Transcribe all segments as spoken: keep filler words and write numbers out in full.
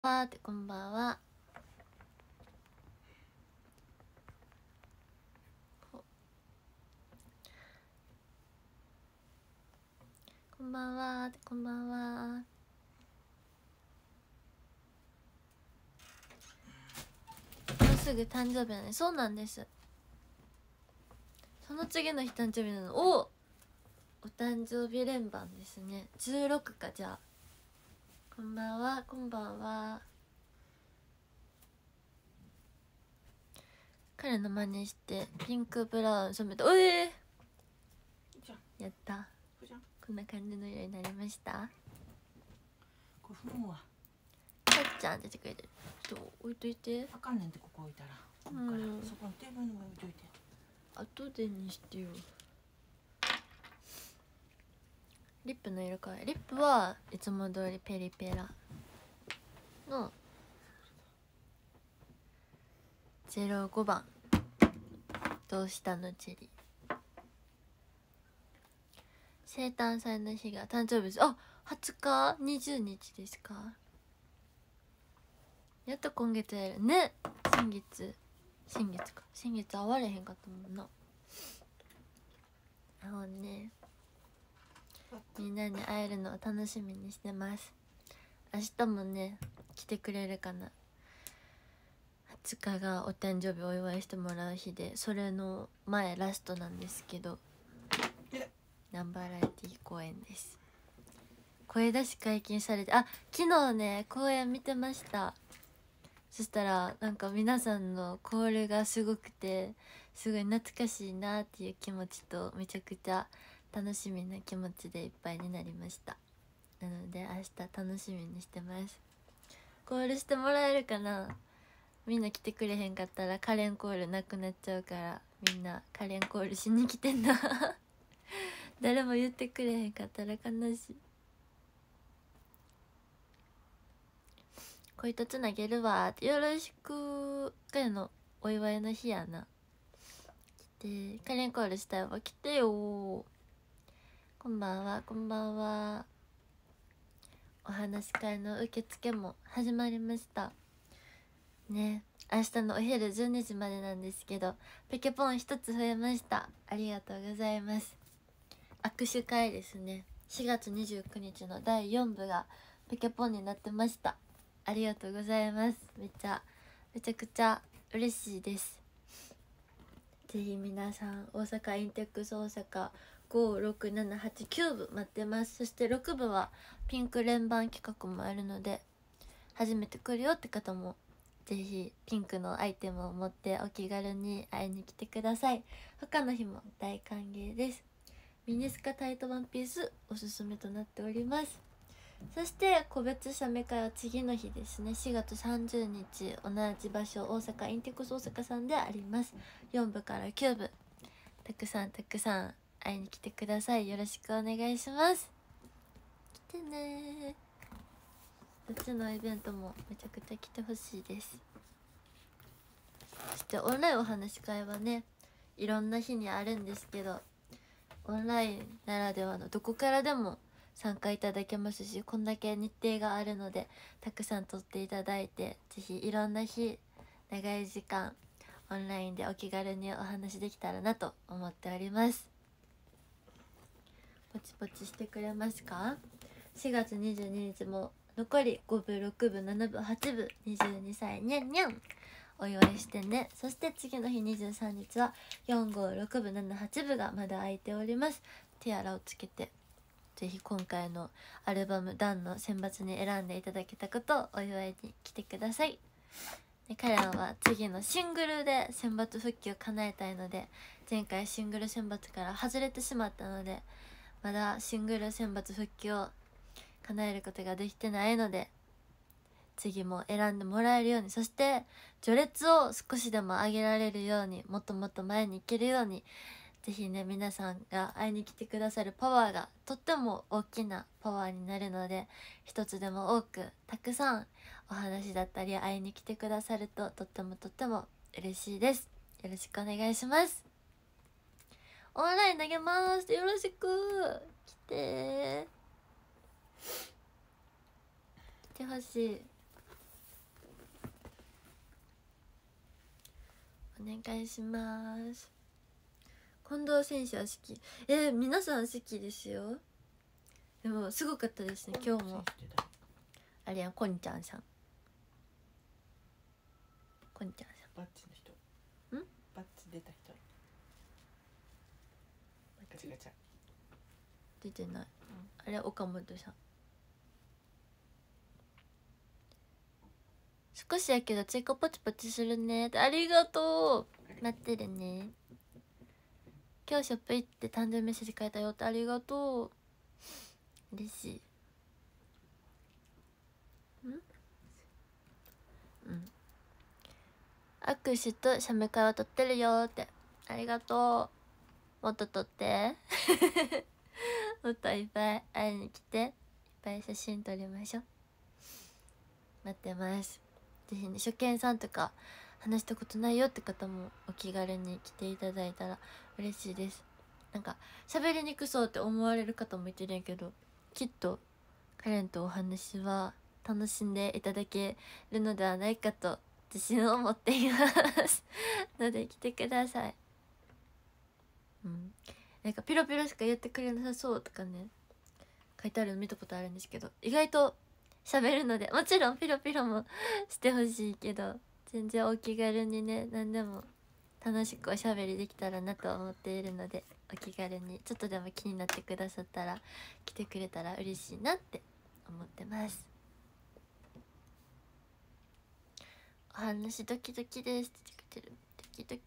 わーってこんばんは。こんばんはーってこんばんは。もうすぐ誕生日なので、そうなんです。その次の日誕生日なの。おお誕生日連番ですね。じゅうろくか。じゃあこんばんはこんばんは。彼の真似してピンクブラウン染めた。おえー、やった。こんな感じの色になりました。 これ踏むわ。 かっちゃん出てくれてる。ちょっと置いといて。 あかんねんって、ここ置いたら。うん、からそこのテーブルの上置いといて。 後でにしてよ。リップの色かわいい。リップはいつも通りペリペラのゼロごばんと下のチェリー。生誕祭の日が誕生日です。あ、はつかにじゅうにちですか。やっと今月やるね。先月先月か先月会われへんかったもんな。あのね、みんなに会えるのを楽しみにしてます。明日もね来てくれるかな。はつかがお誕生日お祝いしてもらう日で、それの前ラストなんですけど、ナンバーライティー公演です。声出し解禁されて、あ、昨日ね公演見てました。そしたらなんか皆さんのコールがすごくて、すごい懐かしいなっていう気持ちと、めちゃくちゃ楽しみな気持ちでいっぱいになりました。なので明日楽しみにしてます。コールしてもらえるかな。みんな来てくれへんかったらカレンコールなくなっちゃうから、みんなカレンコールしに来てんな誰も言ってくれへんかったら悲しい。恋とつなげるわーって、よろしく。彼のお祝いの日やな。来て、カレンコールしたいわ、来てよー。こんばんはこんばんは。お話し会の受付も始まりましたね。明日のお昼じゅうにじまでなんですけど、ペケポン一つ増えました。ありがとうございます。握手会ですね。しがつにじゅうくにちのだいよんぶがペケポンになってました。ありがとうございます。めっちゃめちゃくちゃ嬉しいです。ぜひ皆さん、大阪インテックス大阪ごろくななはちきゅうぶ待ってます。そしてろくぶはピンク連番企画もあるので、初めて来るよって方もぜひピンクのアイテムを持ってお気軽に会いに来てください。他の日も大歓迎です。ミニスカタイトワンピースおすすめとなっております。そして個別写メ会は次の日ですね。しがつさんじゅうにち同じ場所、大阪インテックス大阪さんであります。よんぶからきゅうぶ、たくさんたくさん会いに来てください。よろしくお願いします。来てね。どっちのイベントもめちゃくちゃ来てほしいです。そしてオンラインお話し会はね、いろんな日にあるんですけど、オンラインならではのどこからでも参加いただけますし、こんだけ日程があるのでたくさん取っていただいて、ぜひいろんな日長い時間オンラインでお気軽にお話できたらなと思っております。ポチポチしてくれますか。しがつにじゅうににちも残りごぶろくぶななぶはちぶにじゅうにさいにゃんにゃんお祝いしてね。そして次の日にじゅうさんにちはよんごろくぶななはちぶがまだ空いております。ティアラをつけてぜひ今回のアルバムダンの選抜に選んでいただけたことをお祝いに来てください。で彼らは次のシングルで選抜復帰を叶えたいので、前回シングル選抜から外れてしまったので、まだシングル選抜復帰を叶えることができてないので、次も選んでもらえるように、そして序列を少しでも上げられるように、もっともっと前に行けるように、ぜひね皆さんが会いに来てくださるパワーがとっても大きなパワーになるので、一つでも多くたくさんお話だったり会いに来てくださるととってもとっても嬉しいです。よろしくお願いします。オンライン投げます。よろしく来て来てほしい。 願いします。近藤選手は好き。えー、皆さん好きですよ。でもすごかったですね今日も。あれやん、こんちゃんさん、こんちゃんさんバッチの人。 んバッチ出た人。ガチャガチャ出てない、うん、あれ岡本さん。少しやけど追加ポチポチするね。ありがとう。待ってるね。今日ショップ行って誕生日メッセージ書いたよって。ありがとう。嬉しい。んうん握手と写メ会は撮ってるよって。ありがとう。もっと撮ってもっといっぱい会いに来て、いっぱい写真撮りましょう。待ってます。ぜひね、初見さんとか話したことないよって方もお気軽に来ていただいたら嬉しいです。なんか喋りにくそうって思われる方もいてるんやけど、きっとカレンとお話は楽しんでいただけるのではないかと自信を持っていますので来てください。うん、なんかピロピロしか言ってくれなさそうとかね書いてあるの見たことあるんですけど、意外と喋るので、もちろんピロピロもしてほしいけど、全然お気軽にね、何でも楽しくおしゃべりできたらなと思っているので、お気軽にちょっとでも気になってくださったら来てくれたら嬉しいなって思ってます。お話ドキドキですって言ってる。ドキドキ。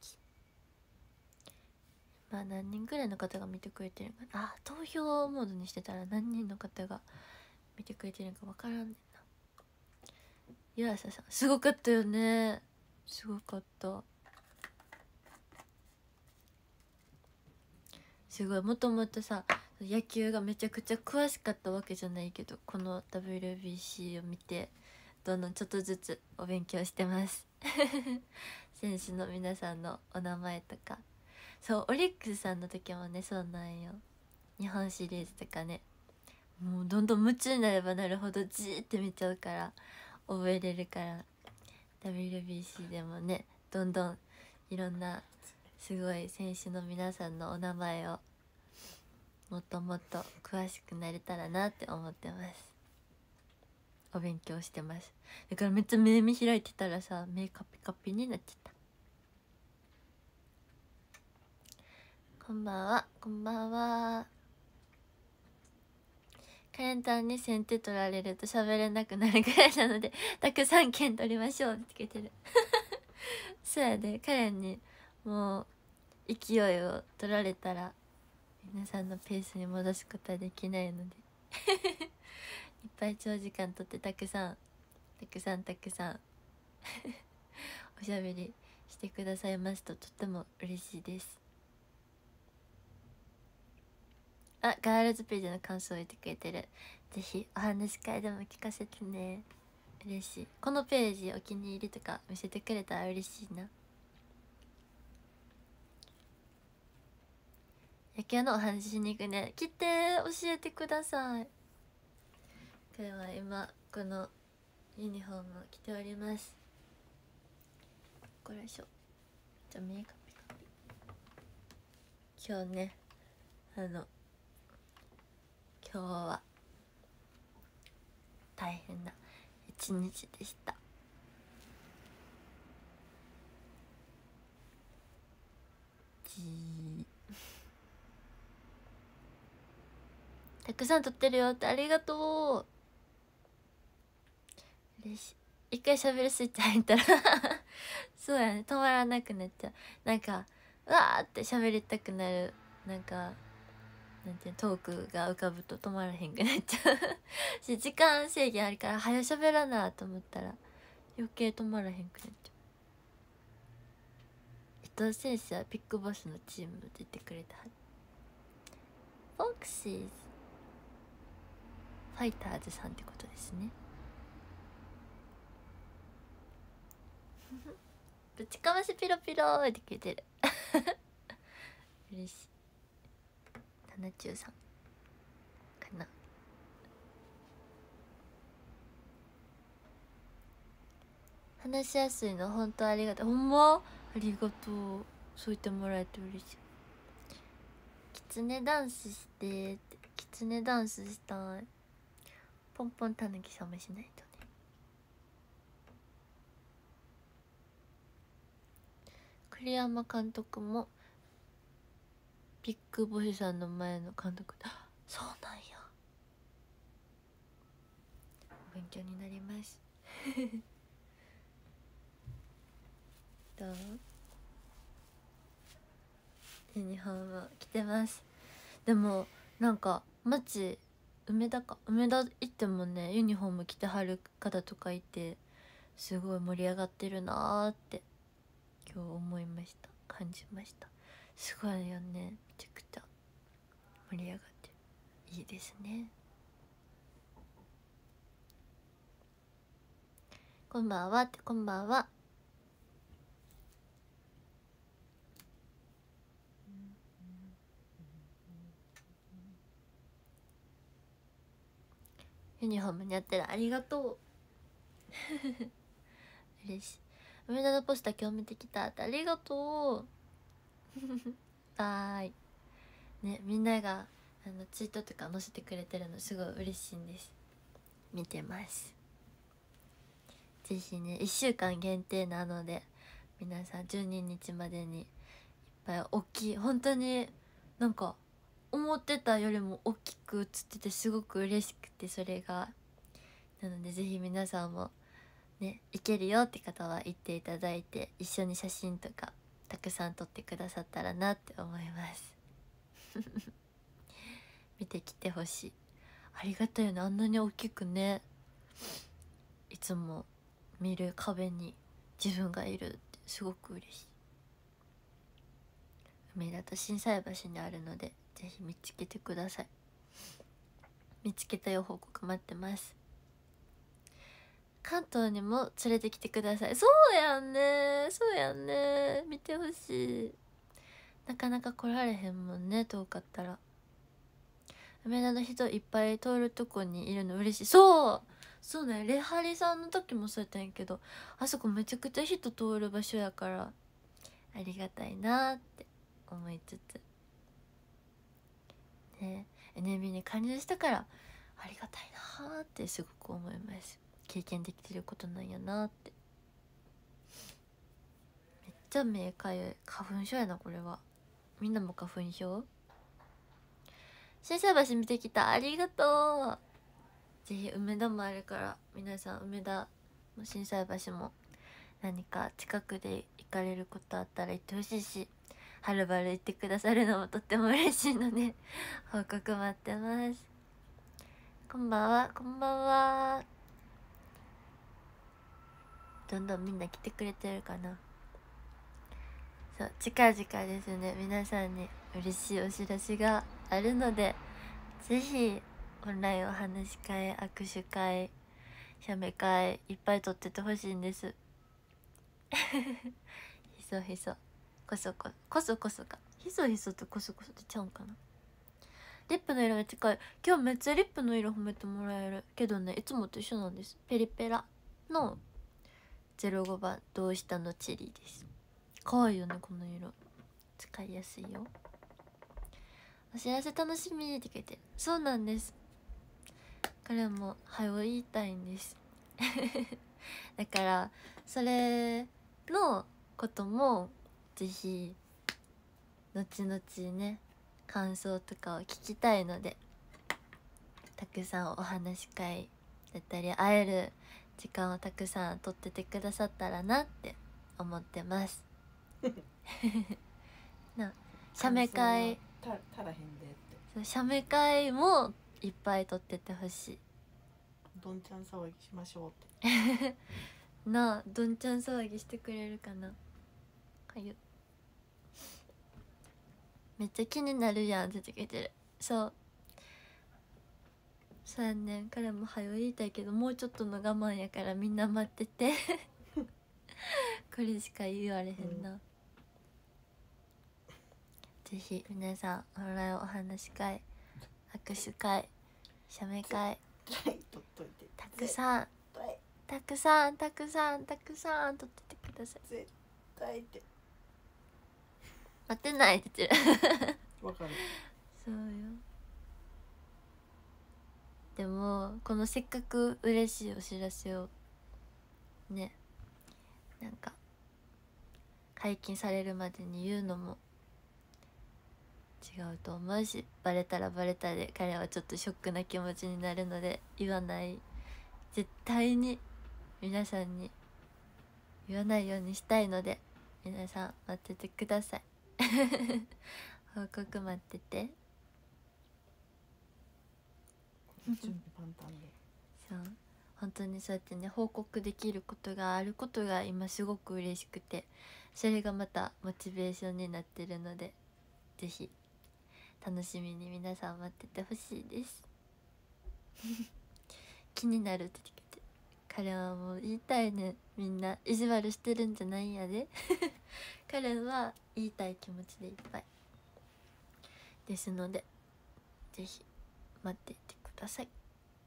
まあ何人くらいの方が見てくれてるんかな。あ、投票モードにしてたら何人の方が見てくれてるんか分からんねんな。湯浅さんすごかったよね。すごかった。すごい、もともとさ野球がめちゃくちゃ詳しかったわけじゃないけど、この ダブリュービーシー を見てどんどんちょっとずつお勉強してます選手の皆さんのお名前とか。そうオリックスさんの時もねそうなんよ。日本シリーズとかね、もうどんどん夢中になればなるほどじーって見ちゃうから覚えれるから、 ダブリュービーシー でもねどんどんいろんなすごい選手の皆さんのお名前をもっともっと詳しくなれたらなって思ってます。お勉強してます。だからめっちゃ目見開いてたらさ目カピカピになっちゃった。こんばんは。こんばんは。カレンタンに先手取られると喋れなくなるぐらいなのでたくさん剣取りましょうってつけてるそうやで、カレンにもう勢いを取られたら皆さんのペースに戻すことはできないのでいっぱい長時間とってたくさんたくさんたくさんおしゃべりしてくださいますととっても嬉しいです。あ、ガールズページの感想を言ってくれてる。ぜひお話し会でも聞かせてね。嬉しい。このページお気に入りとか見せてくれたら嬉しいな。野球のお話しに行くね。来て教えてください。彼は今このユニフォームを着ております。これでしょ。じゃあ目カピカピ。今日ねあの今日は大変な一日でした。じーたくさん撮ってるよって。ありがとう。嬉しい。一回しゃべるスイッチ入ったらそうやね、止まらなくなっちゃう。なんかうわーって喋りたくなる、なんかなんていうトークが浮かぶと止まらへんくなっちゃうし、時間制限あるから早しゃべらなと思ったら余計止まらへんくなっちゃう。伊藤選手はビッグボスのチーム出てくれたはず。フォックシーズファイターズさんってことですねぶちかましピロピロって聞いてる嬉しい。タナチュウさんかな。話しやすいの本当ありがとう。ほんまありがとう、そう言ってもらえて嬉しい。キツネダンスしてって、キツネダンスしたい。ポンポンたぬきさましないとね。栗山監督もビッグボスさんの前の監督だ。そうなんや、勉強になりますどう？ユニフォーム着てます。でもなんか街梅田か梅田行ってもね、ユニフォーム着てはる方とかいて、すごい盛り上がってるなーって今日思いました、感じました。すごいよね、めちゃくちゃ盛り上がってる、いいですね。こんばんはって、こんばんは。ユニフォームにやってる、ありがとう嬉しい。梅田のポスター今日見てきたって、ありがとうバーイね、みんながあのツイートとか載せてくれてるのすごい嬉しいんです。見てます。ぜひね、いっしゅうかん限定なので皆さんじゅうににちまでにいっぱい大きい、本当になんか思ってたよりも大きく写っててすごく嬉しくて、それがなのでぜひ皆さんもね、行けるよって方は行っていただいて、一緒に写真とかたくさん撮ってくださったらなって思います見てきてほしい。ありがたいよね、あんなに大きくね、いつも見る壁に自分がいるってすごく嬉しい。梅田と心斎橋にあるのでぜひ見つけてください。見つけたよ報告待ってます。関東にも連れてきてください。そうやんね、そうやんね、見てほしい。なかなか来られへんもんね、遠かったら。梅田の人いっぱい通るとこにいるの嬉しい。そうそうね、レハリさんの時もそうやったんやけど、あそこめちゃくちゃ人通る場所やからありがたいなって思いつつね、 エヌエムビー に加入したからありがたいなってすごく思います。経験できてることなんやなって。めっちゃ目かゆい、花粉症やなこれは。みんなも花粉症？心斎橋見てきた、ありがとう。ぜひ梅田もあるから皆さん梅田も心斎橋も何か近くで行かれることあったら行ってほしいし、はるばる行ってくださるのもとっても嬉しいので報告待ってます。こんばんは、こんばんは。どんどんみんな来てくれてるかな。そう、近々ですね、皆さんに嬉しいお知らせがあるので、ぜひオンラインお話し会、握手会、写メ会いっぱい撮っててほしいんですひそひそこそここそこそか、ひそひそとこそこそってちゃうんかな。リップの色が近い。今日めっちゃリップの色褒めてもらえるけどね、いつもと一緒なんです。ペリペラのゼロごばんどうしたのチェリーです。かわいいよねこの色、使いやすいよ。お知らせ楽しみって書いてる。そうなんです、彼もはよ言いたいんですだからそれのこともぜひ後々ね感想とかを聞きたいので、たくさんお話し会だったり会える時間をたくさん取っててくださったらなって思ってますな、写メ会たたらへんでって。 そう写メ会もいっぱい撮っててほしい。 どんちゃん騒ぎしましょうってなあ、どんちゃん騒ぎしてくれるかな。かゆめっちゃ気になるやんって言ってる。そうそうやねん、彼もはよ言いたいけどもうちょっとの我慢やからみんな待っててこれしか言われへんな、うん、ぜひ皆さんオンラインお話し会、握手会、写メ会たくさんたくさんたくさんたくさん撮っててください。 絶対って待ってないって言ってるわかる。 そうよ。でもこのせっかく嬉しいお知らせをね、なんか解禁されるまでに言うのも違うと思うし、バレたらバレたで彼はちょっとショックな気持ちになるので言わない、絶対に皆さんに言わないようにしたいので、皆さん待っててください報告待ってて。 準備万端で。 そう、本当にそうやってね報告できることがあることが今すごく嬉しくて、それがまたモチベーションになってるので、ぜひ楽しみに皆さん待っててほしいです気になるって言ってて、彼はもう言いたいね、みんな意地悪してるんじゃないんやで彼は言いたい気持ちでいっぱいですので、ぜひ待っていてください。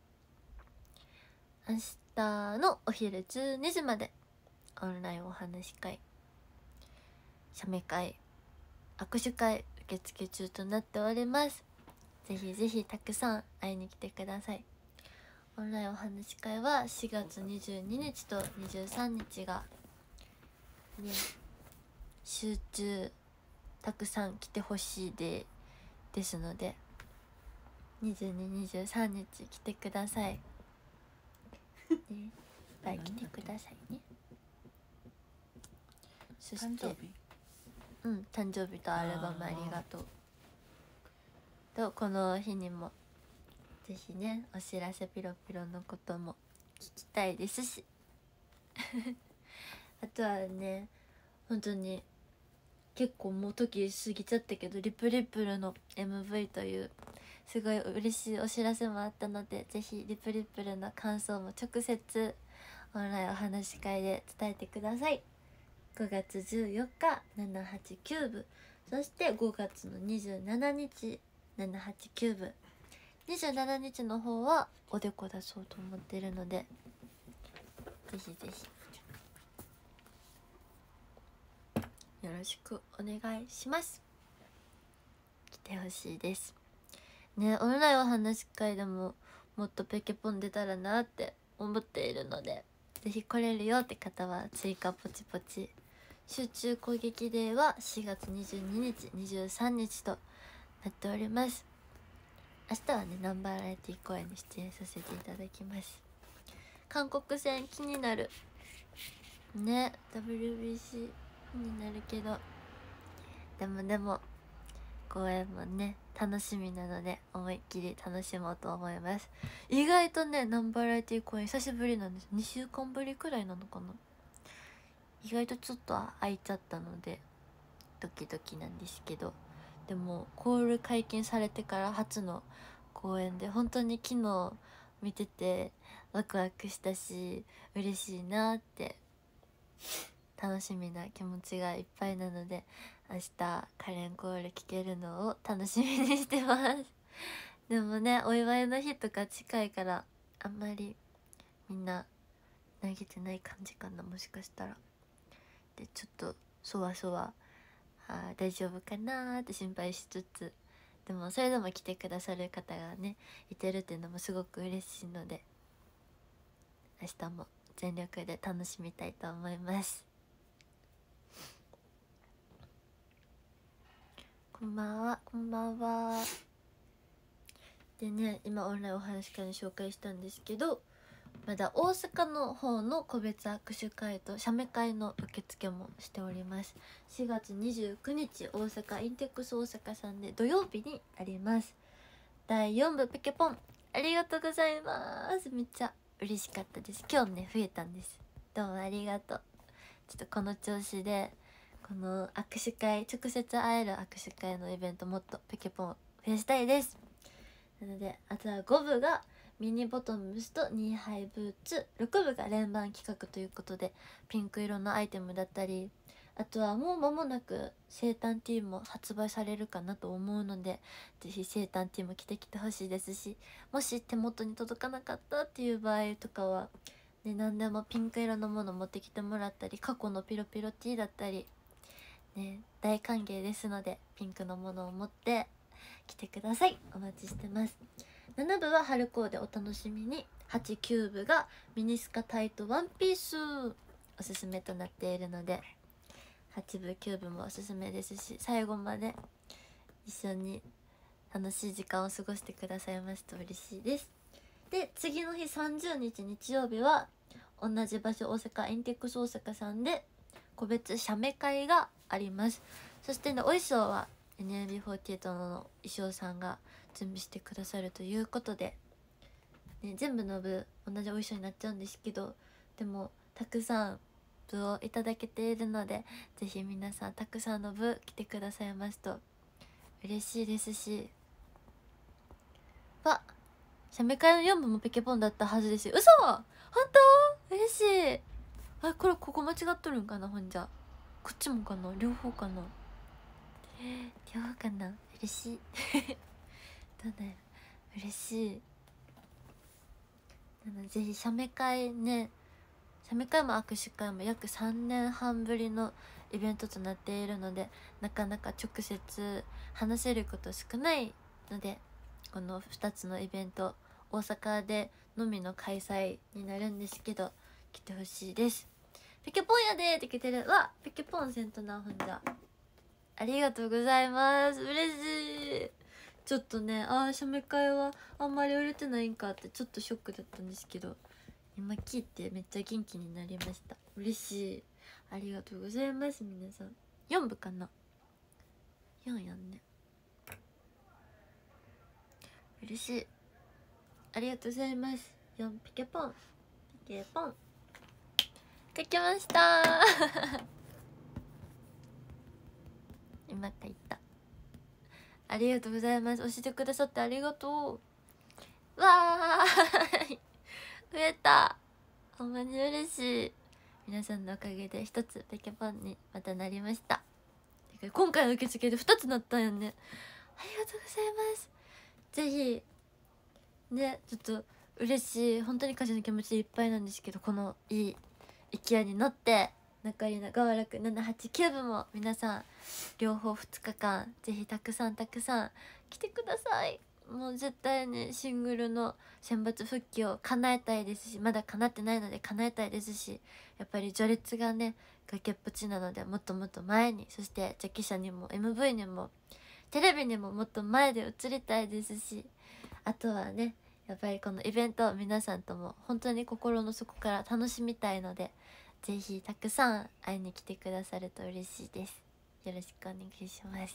明日のお昼じゅうにじまでオンラインお話し会、写メ会、握手会受付中となっております。ぜひぜひたくさん会いに来てください。オンラインお話し会はしがつにじゅうににちとにじゅうさんにちがね、集中たくさん来てほしいでですので、にじゅうに、にじゅうさんにち来てくださいね、いっぱい来てくださいね。そして誕生日。 うん、誕生日とアルバムありがとうと、この日にもぜひねお知らせピロピロのことも聞きたいですしあとはね、本当に結構もう時過ぎちゃったけど、リプリプルの エムブイ というすごい嬉しいお知らせもあったので、ぜひリプリプルの感想も直接オンラインお話し会で伝えてください。ごがつじゅうよっかななはちきゅうぶ、そしてごがつのにじゅうしちにちななはちきゅうぶ、にじゅうしちにちの方はおでこ出そうと思ってるので、ぜひぜひよろしくお願いします。来てほしいですね。オンラインお話し会でももっとペケポン出たらなって思っているので、ぜひ来れるよって方は追加ポチポチ。集中攻撃デーはしがつにじゅうににちにじゅうさんにちとなっております。明日はねナンバーライティ公演に出演させていただきます。韓国戦気になるね、 ダブリュービーシー 気になるけど、でもでも公演もね楽しみなので思いっきり楽しもうと思います。意外とねナンバーライティ公演久しぶりなんです。にしゅうかんぶりくらいなのかな。意外とちょっと空いちゃったのでドキドキなんですけど、でもコール解禁されてから初の公演で本当に昨日見ててワクワクしたし嬉しいなって楽しみな気持ちがいっぱいなので、明日カレンコール聴けるのを楽しみにしてますでもねお祝いの日とか近いからあんまりみんな投げてない感じかな、もしかしたら。でちょっとそわそわ、あ大丈夫かなーって心配しつつ、でもそれでも来てくださる方がねいてるっていうのもすごく嬉しいので、明日も全力で楽しみたいと思います。こんばんは、こんばんは。でね、今オンラインお話し会に紹介したんですけど、まだ大阪の方の個別握手会と写メ会の受付もしております。しがつにじゅうくにち大阪インテックス大阪さんで土曜日にあります。だいよんぶペケポンありがとうございます。めっちゃ嬉しかったです。今日ね増えたんです。どうもありがとう。ちょっとこの調子でこの握手会、直接会える握手会のイベントもっとペケポンを増やしたいです。なのであとはごぶがミニボトムスとニーハイブーツ、ろくぶが連番企画ということでピンク色のアイテムだったり、あとはもう間もなく生誕ティーも発売されるかなと思うので、ぜひ生誕ティーも着てきてほしいですし、もし手元に届かなかったっていう場合とかは、ね、何でもピンク色のもの持ってきてもらったり、過去のピロピロティーだったり、 ね大歓迎ですので、ピンクのものを持って来てください。お待ちしてます。なな部は春コーデお楽しみに。はち、きゅう部がミニスカタイトワンピースおすすめとなっているので、はち部きゅう部もおすすめですし、最後まで一緒に楽しい時間を過ごしてくださいますと嬉しいです。で次の日さんじゅうにち日曜日は同じ場所、大阪インテックス大阪さんで個別写メ会があります。そしてね、お衣装は エヌエービーフォーティーエイト の衣装さんが準備してくださるということで、ね、全部の部同じお衣装になっちゃうんですけど、でもたくさん部をいただけているので、ぜひ皆さんたくさんの部来てくださいますと嬉しいですし、わ写メ会のよん部もペケポンだったはずですよ。嘘、本当嬉しい。あ、これここ間違っとるんかな。ほんじゃこっちもかな、両方かな、両方かな。嬉しいどうだよ、嬉しい。なのでぜひ写メ会ね、写メ会も握手会も約さんねんはんぶりのイベントとなっているので、なかなか直接話せること少ないので、このふたつのイベント大阪でのみの開催になるんですけど、来てほしいです。ペケポンやでーって来てる。わ、ペケポンせんとな。ほんじゃありがとうございます。嬉しい。ちょっとね、あー写メ会はあんまり売れてないんかってちょっとショックだったんですけど、今聞いてめっちゃ元気になりました。嬉しい。ありがとうございます。皆さんよん部かな、よんやんね。嬉しい。ありがとうございます。よんピケポンピケポン書きました今書いた。ありがとうございます。教えてくださってありがとう。わーい増えた。ほんまに嬉しい。皆さんのおかげで一つペケポンにまたなりました。今回の受付でふたつなったんやね。ありがとうございます。ぜひね、ちょっと嬉しい、本当に感謝の気持ちでいっぱいなんですけど、このいい勢いに乗って中里のガワラクななはちきゅう部も皆さん両方ふつかかんぜひたくさんたくさん来てください。もう絶対にシングルの選抜復帰を叶えたいですし、まだ叶ってないので叶えたいですし、やっぱり序列がね崖っぷちなので、もっともっと前に、そしてジャケ写にも エムブイ にもテレビにももっと前で映りたいですし、あとはねやっぱりこのイベントを皆さんとも本当に心の底から楽しみたいので、ぜひたくさん会いに来てくださると嬉しいです。よろしくお願いします。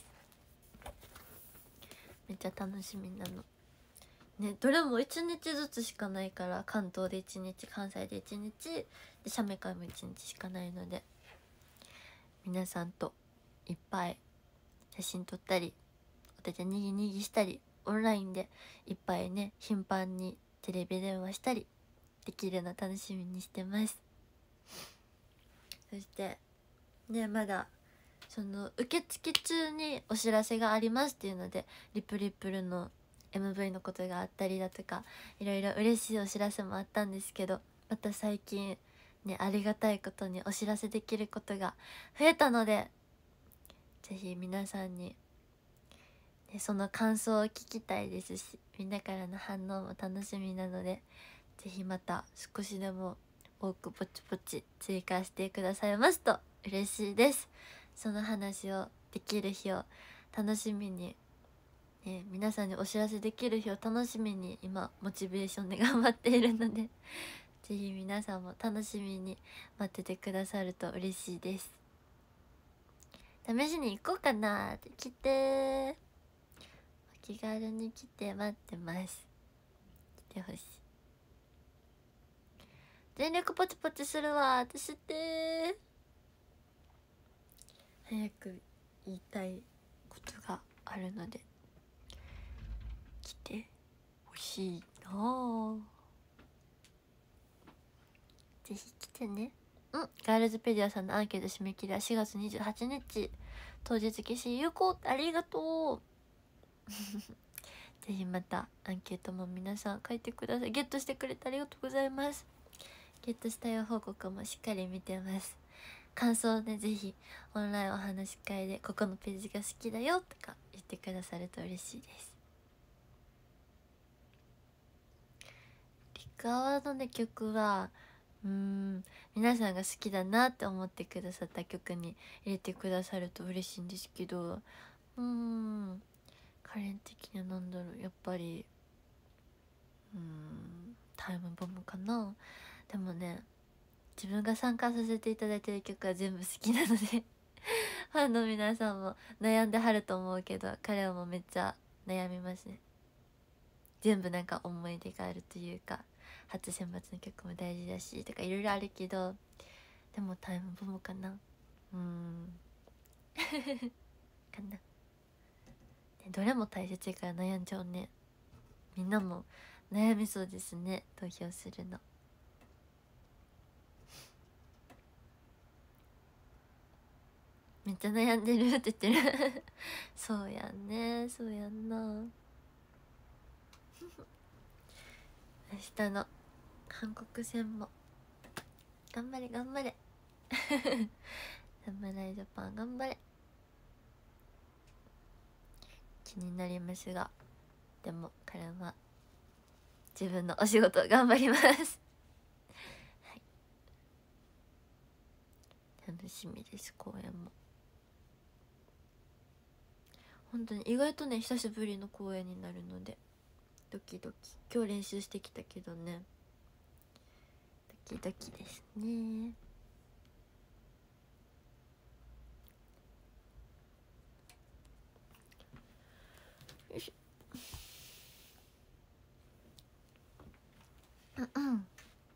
めっちゃ楽しみなのね。どれもいちにちずつしかないから、関東でいちにち、関西でいちにちで写メ会もいちにちしかないので、皆さんといっぱい写真撮ったりお手手にぎにぎしたり、オンラインでいっぱいね頻繁にテレビ電話したりできるの楽しみにしてます。そしてね、まだその受付中にお知らせがありますっていうので、リプリップルの エムブイ のことがあったりだとか、いろいろ嬉しいお知らせもあったんですけど、また最近ねありがたいことにお知らせできることが増えたので、ぜひ皆さんに、ね、その感想を聞きたいですし、みんなからの反応も楽しみなので、ぜひまた少しでも多くポチポチ追加してくださいますと嬉しいです。その話をできる日を楽しみに、ね、皆さんにお知らせできる日を楽しみに今モチベーションで頑張っているので、ぜひ皆さんも楽しみに待っててくださると嬉しいです。試しに行こうかなって。来てお気軽に来て待ってます。来てほしい。全力ポチポチするわ私って。早く言いたいことがあるので来てほしいなぁ。ぜひ来てね。うん、ガールズペディアさんのアンケート締め切りはしがつにじゅうはちにち、当日消し有効。ありがとうぜひまたアンケートも皆さん書いてください。ゲットしてくれてありがとうございます。ゲットしたよ報告もしっかり見てます。 感想をねぜひオンラインお話し会でここのページが好きだよとか言ってくださると嬉しいです。リカワのね曲はうーん皆さんが好きだなって思ってくださった曲に入れてくださると嬉しいんですけど、うーんカレン的には何だろう、やっぱりうーんタイムボムかな。でもね自分が参加させていただいてる曲は全部好きなのでファンの皆さんも悩んではると思うけど彼はもうめっちゃ悩みますね。全部なんか思い出があるというか初選抜の曲も大事だしとかいろいろあるけど、でもタイムボムかな。うーんかな、ね、どれも大切やから悩んじゃうね。みんなも悩みそうですね、投票するの。めっちゃ悩んでるって言ってるそうやんね、そうやんな明日の韓国戦も頑張れ頑張れ侍ジャパン頑張れ。気になりますが、でも彼は自分のお仕事を頑張りますはい、楽しみです。公演も本当に意外とね久しぶりの公演になるのでドキドキ。今日練習してきたけどねドキドキですね。よいしょうんうん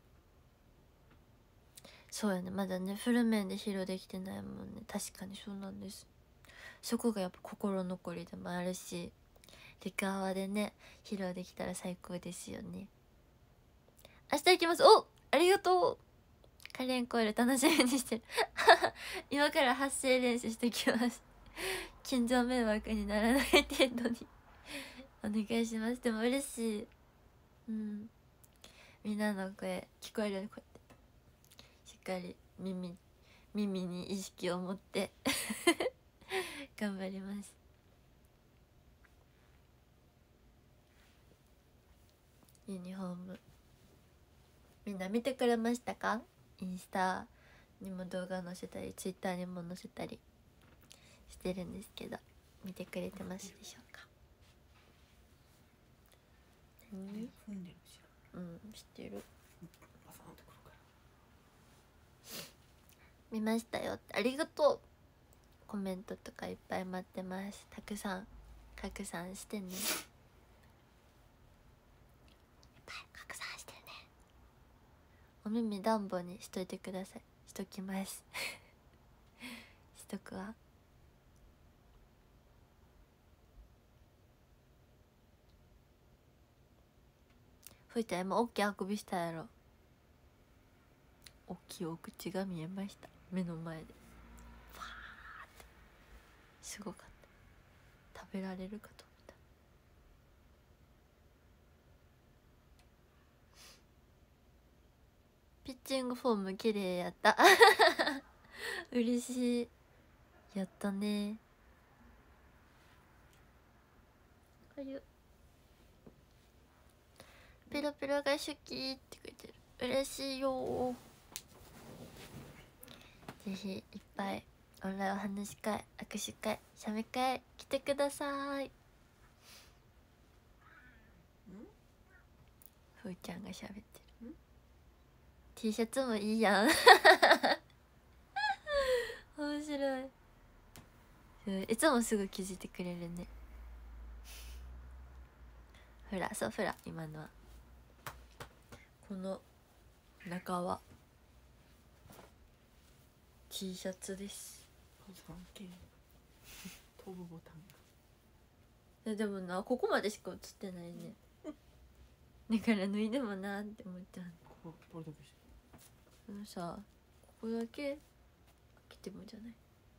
そうやね、まだねフル面で披露できてないもんね。確かにそうなんです。そこがやっぱ心残りでもあるし、リカワでね披露できたら最高ですよね。明日行きます。おありがとう。カレンコール楽しみにしてる今から発声練習してきます近所迷惑にならない程度にお願いします。でも嬉しい。うんみんなの声聞こえるようにこうやってしっかり耳耳に意識を持って頑張ります。ユニフォームみんな見てくれましたか？インスタにも動画載せたりツイッターにも載せたりしてるんですけど、見てくれてますでしょうか？何？ 踏んでるしうん知ってる。 バサンとくるから見ましたよってありがとう。コメントとかいっぱい待ってます。たくさん拡散してね、いっぱい拡散してね。お耳暖房にしといてください。しときますしとくわ。ふいちゃん今大きいあくびしたやろ。大きいお口が見えました、目の前で。ファーってすごかった。食べられるかと思った。ピッチングフォーム綺麗やった嬉しい。やったね。かゆペロペロが好きって書いてる。嬉しいよ。ぜひいっぱいオンラインお話し会、握手会、写メ会来てください。ふーちゃんが喋ってる。 T シャツもいいやん面白い。いつもすぐ気づいてくれるね。ほらそうほら今のはこの中は T シャツです。 飛ぶボタンいやでもなここまでしか映ってないねだから脱いでもなって思っちゃう。 ここれだけしてあのさここだけ開けてもじゃない。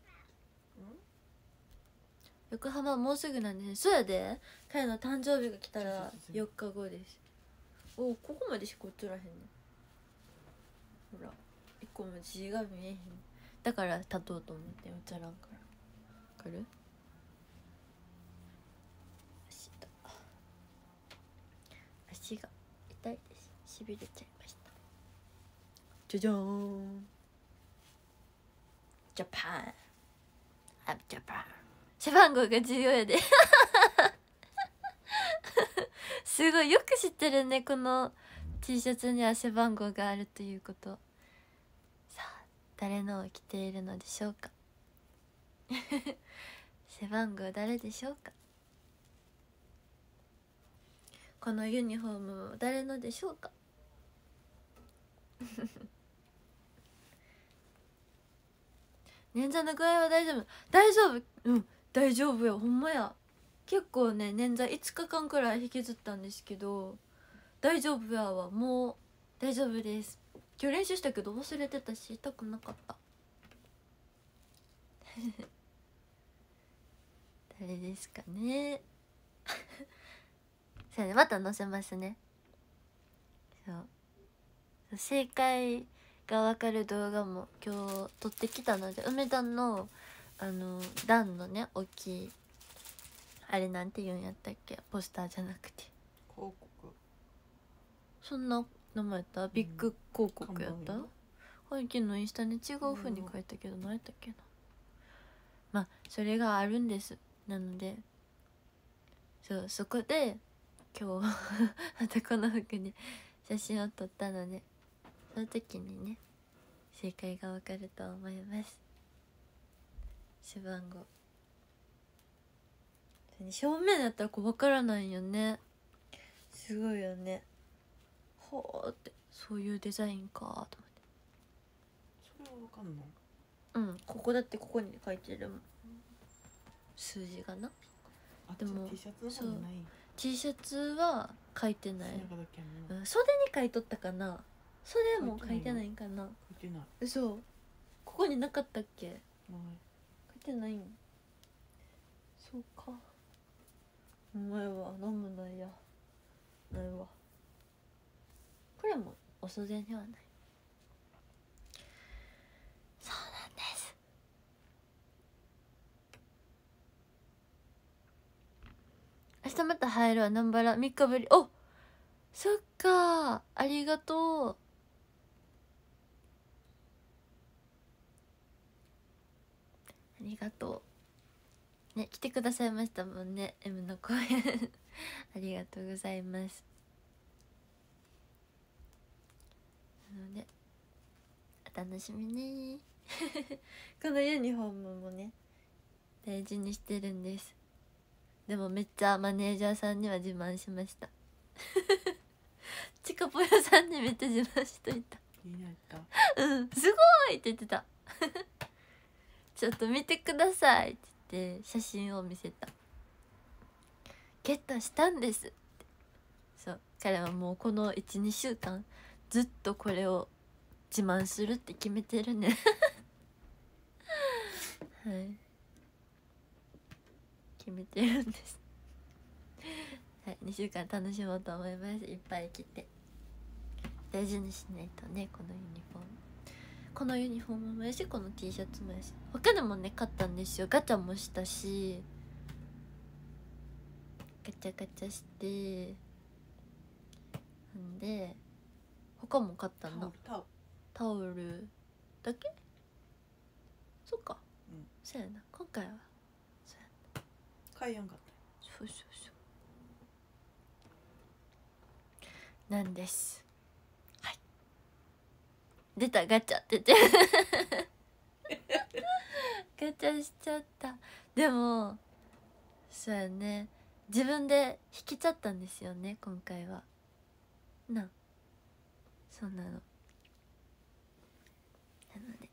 横浜もうすぐなんですね。そうやで彼の誕生日が来たらよっかごです。おここまでしか映らへんねん。ほらいっこも字が見えへん。 だから立とうと思って映らんから。わかる？足だ足が痛いです。しびれちゃいました。じゃじゃーん、ジャパン、アブジャパン。背番号が重要やですごいよく知ってるね、この T シャツには背番号があるということ。さあ誰のを着ているのでしょうか背番号誰でしょうか。このユニフォーム誰のでしょうか捻挫の具合は大丈夫？大丈夫、うん大丈夫よ、ほんまや。結構ね捻挫いつかかんくらい引きずったんですけど大丈夫やわ。もう大丈夫です。今日練習したけど忘れてたし痛くなかった誰ですかねそうね、また載せますね。そう正解が分かる動画も今日撮ってきたので、梅田のあの段のね大きいあれなんて言うんやったっけ、ポスターじゃなくて広告、そんな名前やった？ビッグ広告やった？最近のインスタに違う風に書いたけど何やったっけな。まあそれがあるんです。なのでそうそこで今日またこの服に写真を撮ったので、その時にね正解がわかると思います。背番号正面だったらこう分からないよね。すごいよね。ほーって、そういうデザインかと思って。 それは分かんない。 うん、ここだってここに書いてるもん、数字がな。でも T シャツの方にない。 T シャツは書いてない、うん、袖に書いとったかな。袖も書いてないんかな。 書いてない。 嘘、ここになかったっけ。 ない、 書いてないん。そうか、お前は飲むのやないわ。これもお袖にはない。そうなんです。明日また入るわ。南原みっかぶり。お、そっか、ありがとう。ありがとうね、来てくださいましたもんね、 M の公演ありがとうございます。なのでお楽しみにこのユニフォームもね大事にしてるんです。でもめっちゃマネージャーさんには自慢しましたチカポヨさんにめっちゃ自慢しといた。うんすごいって言ってたちょっと見てくださいって言って写真を見せた。ゲットしたんですって。そう彼はもうこの いちにしゅうかんずっとこれを自慢するって決めてるねはい決めてるんですはい、にしゅうかん楽しもうと思います。いっぱい着て大事にしないとね。このユニフォーム、このユニフォームもやし、この T シャツもやし、他でもね買ったんですよ。ガチャもしたし、ガチャガチャして、んで他も買ったな。 タオルタオルだけ。そっか、 うん、 そうやな、今回はそうやな、 買いやんかった。 そうそうそうなんです。はい、出たガチャって言ってガチャしちゃった。でもそうやね、自分で引きちゃったんですよね今回は。な、そうなの。なので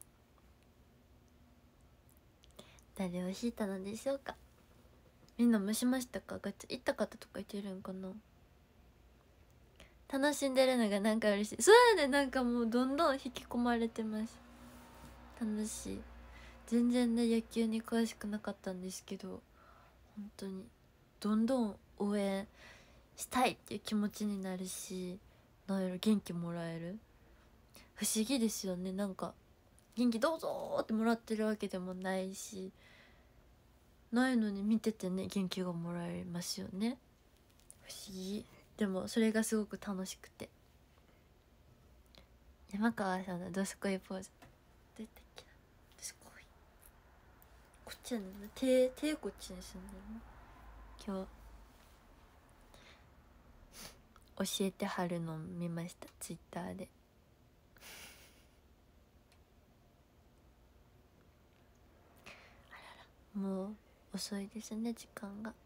誰を引いたのでしょうか。みんなもしましたか？ガチャ行った方とかいてるんかな。楽しんでるのがなんか嬉しい。そうやね、なんかもうどんどん引き込まれてます。楽しい。全然ね野球に詳しくなかったんですけど、本当にどんどん応援したいっていう気持ちになるし、なんやろ、元気もらえる。不思議ですよね。なんか元気どうぞってもらってるわけでもないしないのに、見ててね元気がもらえますよね。不思議。でもそれがすごく楽しくて。山川さんのどすこいポーズどうやったっけな。どすこいこっちやねんな。手手こっちにすんだよな。今日教えてはるの見ました、ツイッターで。あらら、もう遅いですね、時間が。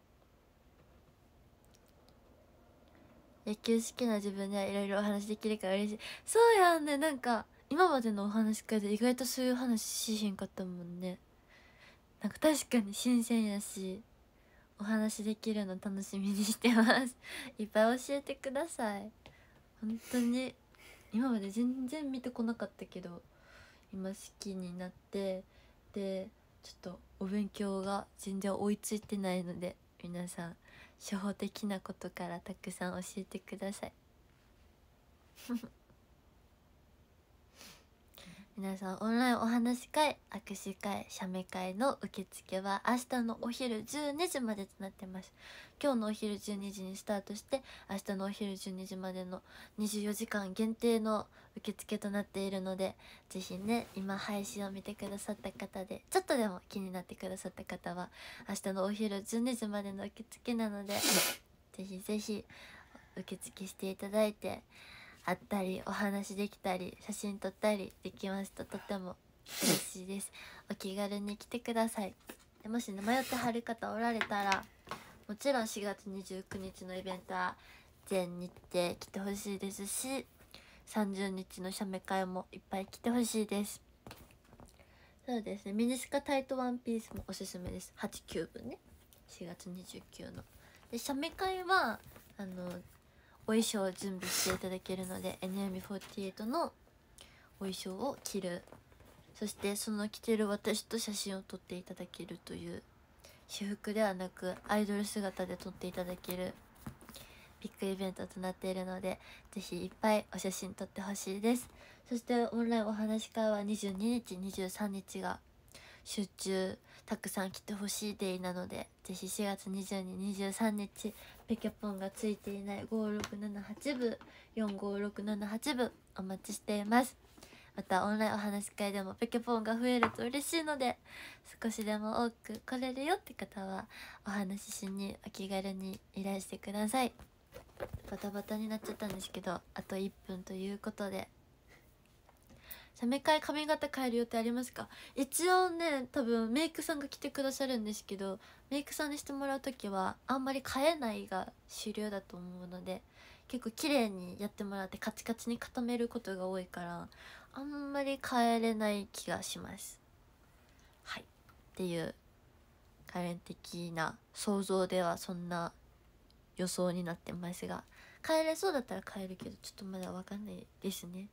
野球好きな自分ではいろいろお話できるから嬉しい。そうやんね。なんか今までのお話会で意外とそういう話しひんかったもんね。なんか確かに新鮮やし、お話できるの楽しみにしてますいっぱい教えてください。本当に今まで全然見てこなかったけど、今好きになって、でちょっとお勉強が全然追いついてないので、皆さん初歩的なことからたくさん教えてください皆さん、オンラインお話し会、握手会、写メ会の受付は明日のお昼じゅうにじまでとなってます。今日のお昼じゅうにじにスタートして、明日のお昼じゅうにじまでのにじゅうよじかん限定の受付となっているので、ぜひね、今配信を見てくださった方でちょっとでも気になってくださった方は、明日のお昼じゅうにじまでの受付なのでぜひぜひ受付していただいて、会ったりお話できたり写真撮ったりできますととても嬉しいです。お気軽に来てください。でもしね、迷ってはる方おられたら、もちろんしがつにじゅうくにちのイベントは全日程来てほしいですし、さんじゅうにちの写メ会もいっぱい来てほしいです。そうですね、ミニスカタイトワンピースもおすすめです。はち、きゅうぶんね、しがつにじゅうくの。で写メ会はあのお衣装を準備していただけるので、 エヌエムフォーティーエイト のお衣装を着る、そしてその着てる私と写真を撮っていただけるという、私服ではなくアイドル姿で撮っていただけるビッグイベントとなっているので、ぜひいっぱいお写真撮ってほしいです。そしてオンラインお話し会はにじゅうににちにじゅうさんにちが集中たくさん来てほしいデイなので、ぜひしがつにじゅうに、にじゅうさんにちペケポンがついていないごろくななはちぶ、よんごろくななはちぶお待ちしています。またオンラインお話し会でもペケポンが増えると嬉しいので、少しでも多く来れるよって方はお話ししにお気軽にいらしてください。バタバタになっちゃったんですけど、あといっぷんということで、写メ会髪型変える予定ありますか？一応ね、多分メイクさんが来てくださるんですけど、メイクさんにしてもらう時はあんまり変えないが主流だと思うので、結構綺麗にやってもらってカチカチに固めることが多いから、あんまり変えれない気がします。はい、っていう個人的な想像ではそんな予想になってますが、変えれそうだったら変えるけど、ちょっとまだ分かんないですね。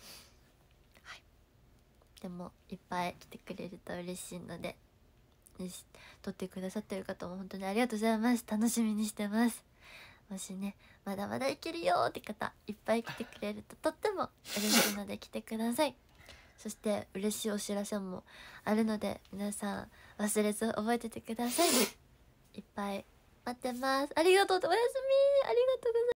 でもいっぱい来てくれると嬉しいので、撮ってくださってる方も本当にありがとうございます。楽しみにしてます。もしね、まだまだいけるよって方いっぱい来てくれるととっても嬉しいので来てください。そして嬉しいお知らせもあるので、皆さん忘れず覚えててください。いっぱい待ってます。ありがとう。おやすみ。ありがとうございます。